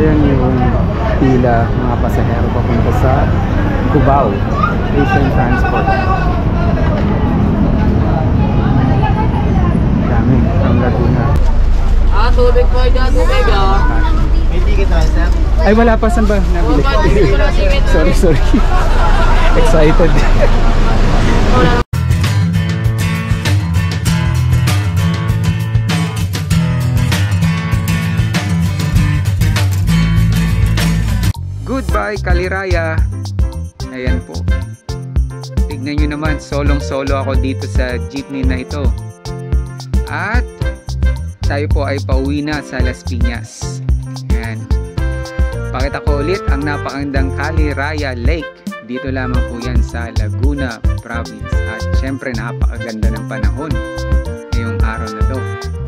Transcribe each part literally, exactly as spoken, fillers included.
Ayan yung pila mga pasahero papunta sa Cubao Asian Transport. Dami from Laguna. Ah, tubig po dyan, tubig ah. May ticket na, sir? Ay, wala pa. Saan ba nabili? Sorry, sorry. Excited. Goodbye, Kaliraya. Ayan po. Tignan nyo naman, solong-solo ako dito sa jeepney na ito. At tayo po ay pauwi na sa Las Piñas. Ayan. Pakita ko ulit ang napakagandang Kaliraya Lake. Dito lamang po yan sa Laguna Province. At syempre napakaganda ng panahon ngayong araw na to.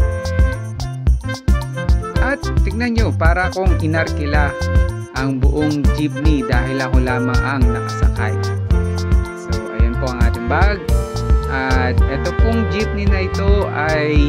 At tignan nyo, para akong inarkila ang buong jeepney dahil ako lamang ang nakasakay. So ayan po ang ating bag. At ito pong jeepney na ito ay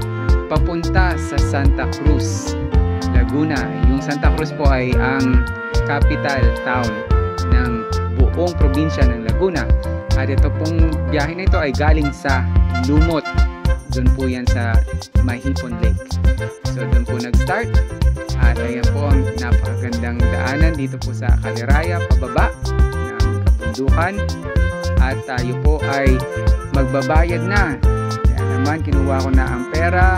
papunta sa Santa Cruz, Laguna. Yung Santa Cruz po ay ang capital town ng buong probinsya ng Laguna. At ito pong biyahe na ito ay galing sa Lumot. Doon po yan sa Mahipon Lake. So doon po nag-start. At ayan po ang napakagandang daanan dito po sa Kaliraya, pababa ng kabundukan. At tayo po ay magbabayad na. Kaya naman kinuha ko na ang pera.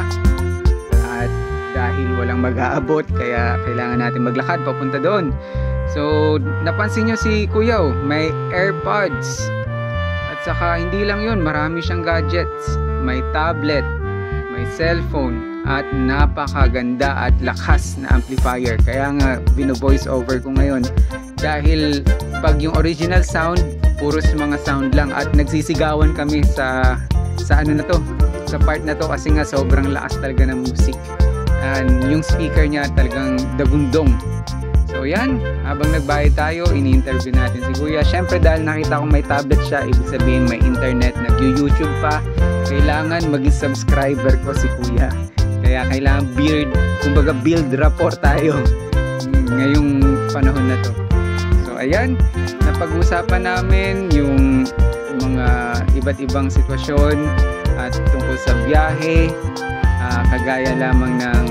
At dahil walang mag-aabot, kaya kailangan natin maglakad papunta doon. So napansin nyo si Kuya, may AirPods. At saka hindi lang yun, marami siyang gadgets. May tablet, may cellphone, at napakaganda at lakas na amplifier. Kaya nga bino-voice over ko ngayon. Dahil pag yung original sound, puros mga sound lang. At nagsisigawan kami sa sa ano na to, sa part na to, kasi nga sobrang lakas talaga ng music. And yung speaker niya talagang dagundong. So yan, habang nagbayad tayo, ini-interview natin si Kuya. Syempre dahil nakita ko may tablet siya, ibig sabihin may internet, nag-YouTube pa, kailangan maging subscriber ko si Kuya. Kaya kailangan build, kumbaga build rapport tayo ngayong panahon na to. So ayan, napag-usapan namin yung mga iba't ibang sitwasyon at tungkol sa biyahe, uh, kagaya lamang ng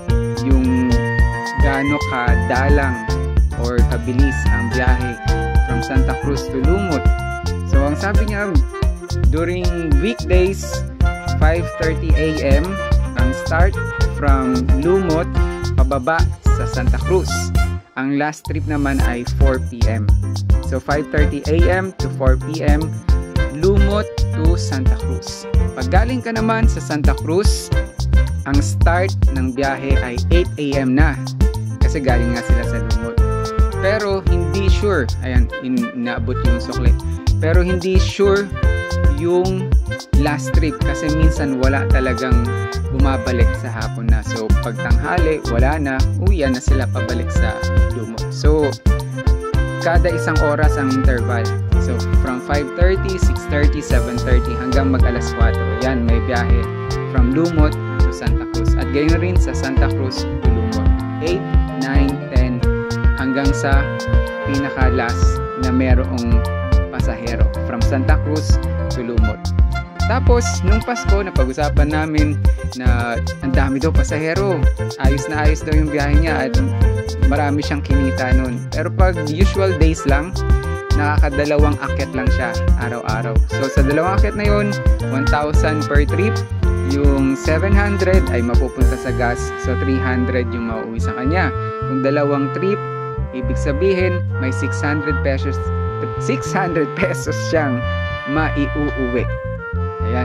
yung gaano kadalang or kabilis ang biyahe from Santa Cruz to Lumot. So ang sabi niya, during weekdays five thirty a m ang start from Lumot pababa sa Santa Cruz. Ang last trip naman ay four p m So five thirty a m to four p m Lumot to Santa Cruz. Pag galing ka naman sa Santa Cruz, ang start ng biyahe ay eight a m na, kasi galing nga sila sa Lumot. Pero hindi sure, ayan, inaabot yung sukli, pero hindi sure yung last trip kasi minsan wala talagang bumabalik sa hapon na. So pag tanghali, wala na, uwian na sila pabalik sa Lumot. So kada isang oras ang interval. So from five thirty, six thirty, seven thirty hanggang mag alas kwatro. Yan, may biyahe from Lumot to Santa Cruz. At gayon rin sa Santa Cruz to Lumot. eight, nine, ten hanggang sa pinaka last na merong pasahero from Santa Cruz to Lumot. Tapos nung Pasko, napag-usapan namin na ang dami daw pasahero, ayos na ayos daw yung biyahe niya at marami siyang kinita nun. Pero pag usual days lang, nakakadalawang akyat lang siya araw-araw. So sa dalawang akyat na yun, one thousand per trip. Yung seven hundred ay mapupunta sa gas, so three hundred yung mauwi sa kanya. Kung dalawang trip, ibig sabihin may six hundred pesos six hundred pesos siyang maiuuwi. Ayan.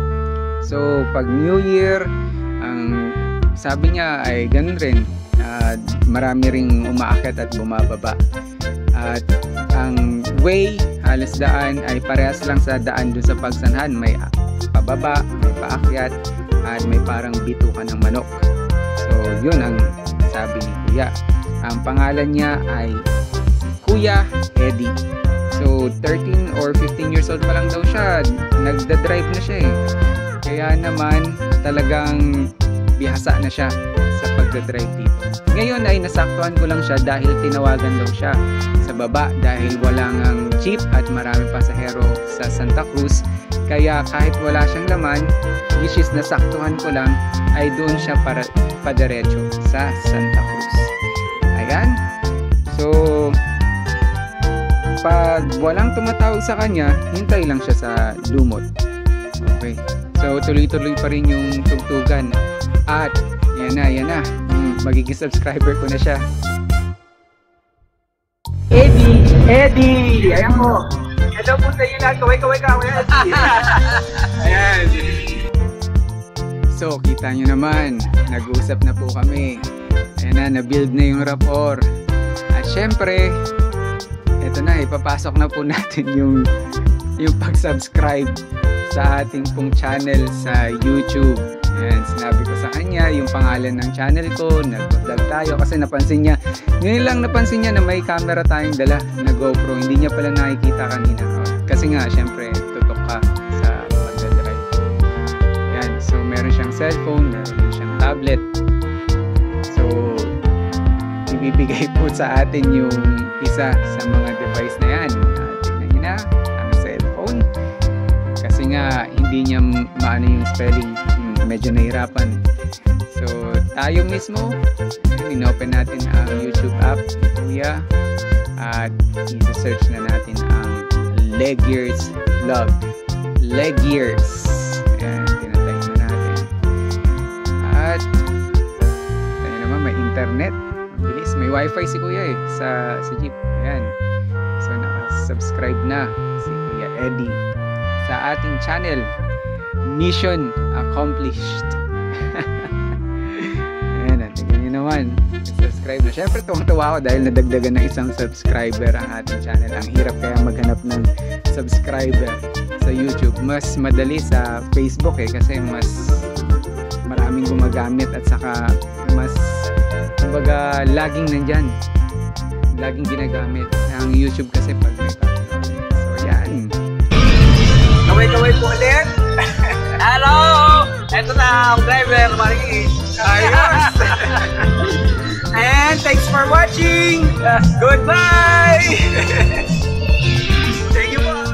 So pag New Year, ang sabi niya ay ganun rin, uh, marami ring umaakyat at bumababa. At ang way, halos daan ay parehas lang sa daan dun sa Pagsanhan. May pababa, may paakyat, at may parang bitukan ng manok. So yun ang sabi ni Kuya. Ang pangalan niya ay Kuya Eddie. So thirteen or fifteen years old pa lang daw siya, nagda-drive na siya eh. Kaya naman talagang bihasa na siya sa pag magdadrive dito. Ngayon ay nasaktuhan ko lang siya dahil tinawagan daw siya sa baba dahil wala ngang jeep at marami pasahero sa Santa Cruz. Kaya kahit wala siyang laman, which is nasaktuhan ko lang, ay doon siya para padiretso sa Santa Cruz. Ayan. So, pag walang tumatawag sa kanya, hintay lang siya sa lumot. Okay. So, tuloy-tuloy pa rin yung tugtugan. At, yan na, yan na. Magiging subscriber ko na siya. Eddie! Eddie! Ayan po. Hello po sa inyo lahat. Kaway-kaway ka. Ayan. So, kita nyo naman. Nag-uusap na po kami. Ayan na, na-build na yung rapport. At syempre, eto na, ipapasok na po natin yung, yung pag-subscribe sa ating pong channel sa YouTube. Ayan, sinabi ko sa kanya yung pangalan ng channel ko, nag-vlog tayo kasi napansin niya, ngayon lang napansin niya na may camera tayong dala na GoPro, hindi niya pala nakikita kanina. Kasi nga, syempre, tutok ka sa pagdadrive. Ayan, so meron siyang cellphone, meron din siyang tablet. So, ibibigay po sa atin yung isa sa mga device na yan. Uh, tignan niyo na, ang cellphone. Kasi nga, hindi niya maano yung spelling. Medyo nahirapan. So, tayo mismo, in-open natin ang YouTube app, Kuya, at i-search na natin ang Leggears Vlog. Leggears. Ayan, tinatype na natin. At, tayo naman, may internet. Bilis, may wifi si Kuya eh, sa, sa jeep. Ayan. So, naka-subscribe na si Kuya Eddie sa ating channel. Mission accomplished. Ayan na, tignan nyo naman. Subscribe na. Siyempre tuwang-tuwa ako dahil nadagdagan ng isang subscriber ang ating channel. Ang hirap kaya maghanap ng subscriber sa YouTube. Mas madali sa Facebook eh kasi mas maraming gumagamit at saka mas kumbaga laging nandyan. Laging ginagamit. Ang YouTube kasi pag may papanood. So yan. Kaway-kaway po ulit. Hello! Ito na ang driver, Marie. Ayos! And thanks for watching! Goodbye! Thank you po!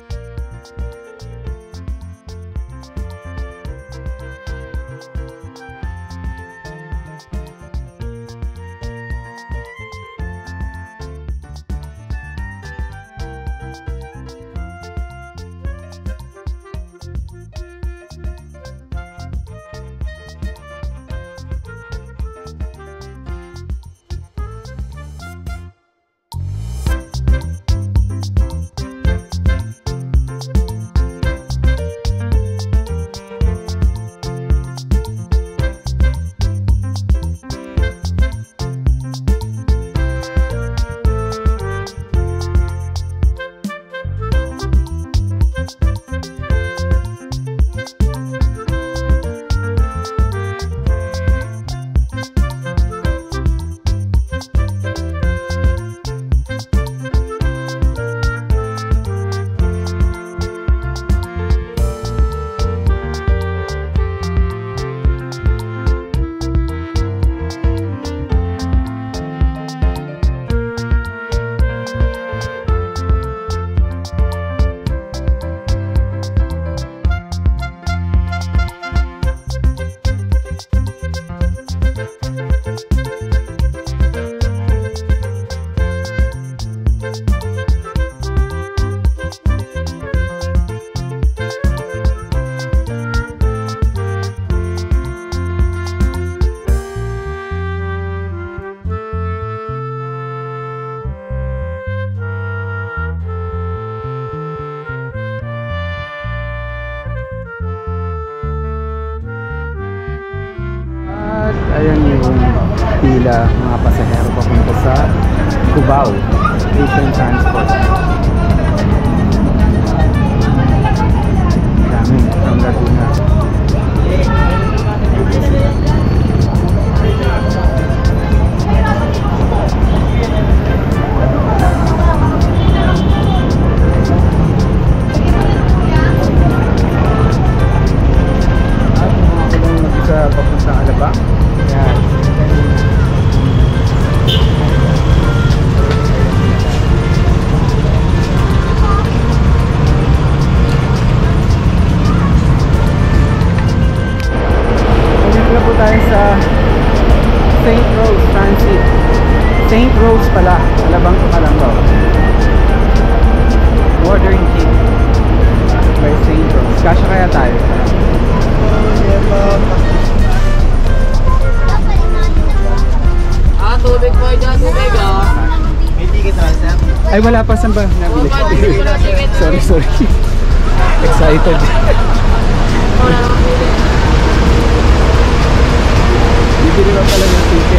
Ayan yung pila mga pasahero papunta sa Cubao Asian Transport. Dami from Laguna. At mga kulong sa papunta Alabang. Yan. Rose Transit. Saint Rose pala. Alabang ko lang daw. Modern Jeep by Saint Rose. Kasya kaya tayo? Ah, tubig po dyan, tubig ah. May ticket na, sir? Ay, wala pa. Saan ba nabili? Sorry, sorry. Excited. Bibili pa pala ng ticket.